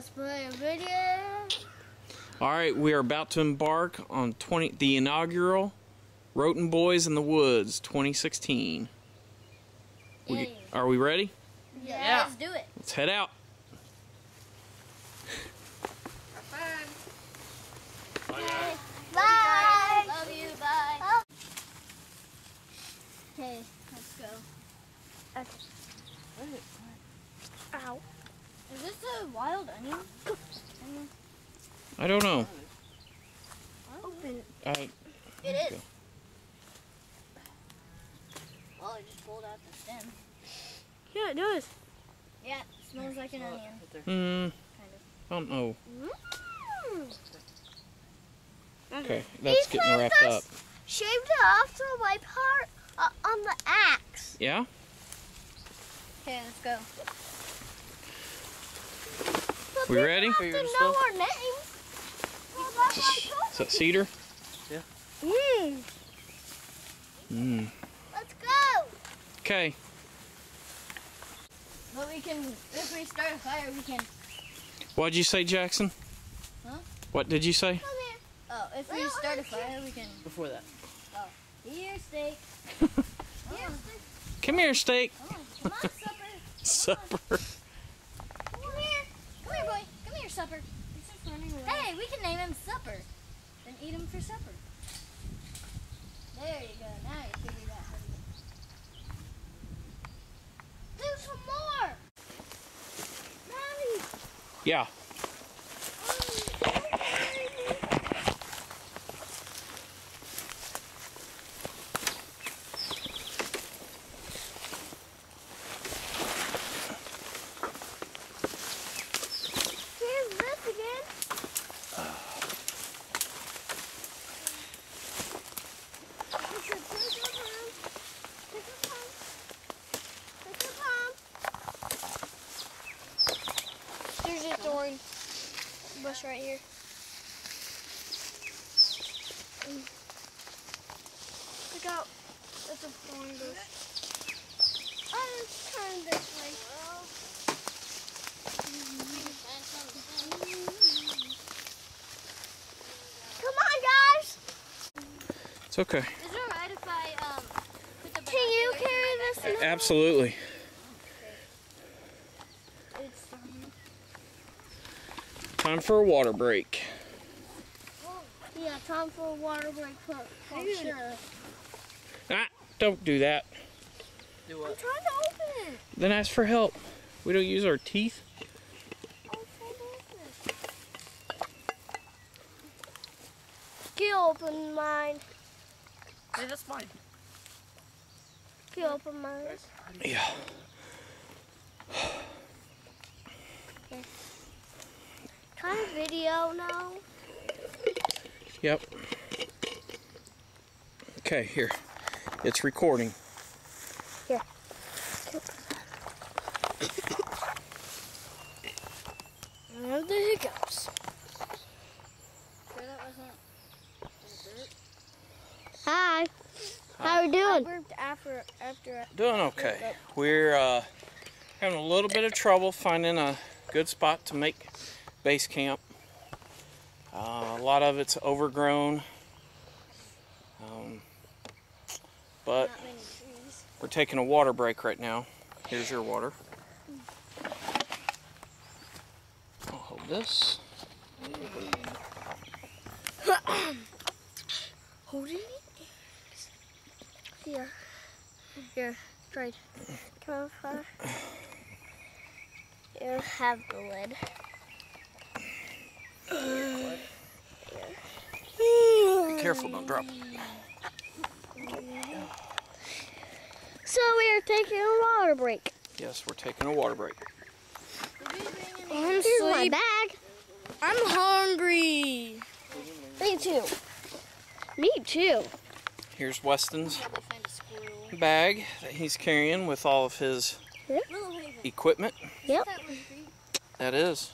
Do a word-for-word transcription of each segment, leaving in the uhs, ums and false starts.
Let's play a video. All right, we are about to embark on twenty the inaugural Roten Boys in the Woods twenty sixteen. We, are we ready? Yeah, Yeah. let's do it. Let's head out. Bye. Bye. Bye. Love you. Bye. Oh. Okay, let's go. Okay. Ow. Is this a wild onion? onion? I don't know. Open it. Uh, It is. Well, I just pulled out the stem. Yeah, it does. Yeah, it smells like an onion. hmm, Kind of. I don't know. Mm. Okay, that's getting wrapped up. Shaved it off the white part uh, on the axe. Yeah? Okay, let's go. But We ready? We have to know our names. Is that cedar? Mm. Mm. Let's go. Okay. But we can, if we start a fire, we can. What'd you say, Jackson? Huh? What did you say? Come here. Oh, if we start a fire, we can. Before that. Oh, here, steak. Here, steak. Come here, steak. Come on, come on, supper. Come Supper. on. Come here. Come here, boy. Come here, supper. He's just running away. Hey, we can name him Supper. Then eat him for supper. There you go. Now you figured out how to do. Do some more. Mommy. Yeah. Here's this again. There's a thorn bush right here. Look out. That's a thorn bush. Oh, let's turn this way. Come on, guys. It's okay. Is it alright if I um put the Can you carry this? In? Absolutely. It's Time for a water break. yeah, time for a water break for, for sure. Ah, don't do that. Do I'm what? trying to open it. Then ask for help. We don't use our teeth. I'm trying to open it. Can you open mine? Hey, that's fine. Can you open mine? Yeah. Try a video now. Yep. Okay, here. It's recording. Here. And there it goes. Hi. How are you doing? I burped after after. Doing okay. We're uh, having a little bit of trouble finding a good spot to make base camp. Uh, a lot of it's overgrown. Um, but Not many trees. we're taking a water break right now. Here's your water. I'll hold this. Holding it? Here. Here. Right. Come on, Father. Here, have the lid. Be careful, don't drop it. So we are taking a water break. Yes, we're taking a water break. I'm Here's my bag. I'm hungry. Me too. Me too. Here's Weston's bag that he's carrying with all of his Yep. equipment. Yep. That is.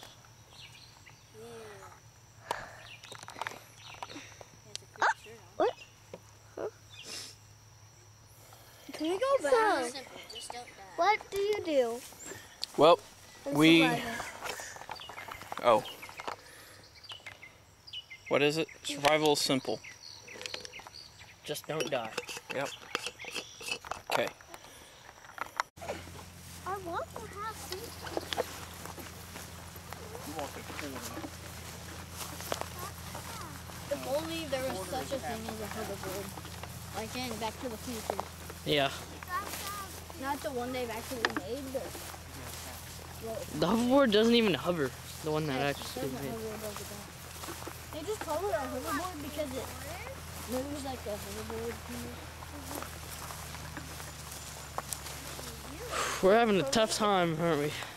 What? Huh? Can we go back? So, what do you do? Well, in we survival? Oh. What is it? Survival is simple. Just don't die. Yep. Okay. I want to have seats. If only there was such a thing as a hoverboard. Like in Back to the Future. Yeah. Not the one they've actually made, but... Well, The hoverboard doesn't even hover. The one that yeah, actually it doesn't made. hover above the ground. They just call it a hoverboard because it moves like a hoverboard. We're having a tough time, aren't we?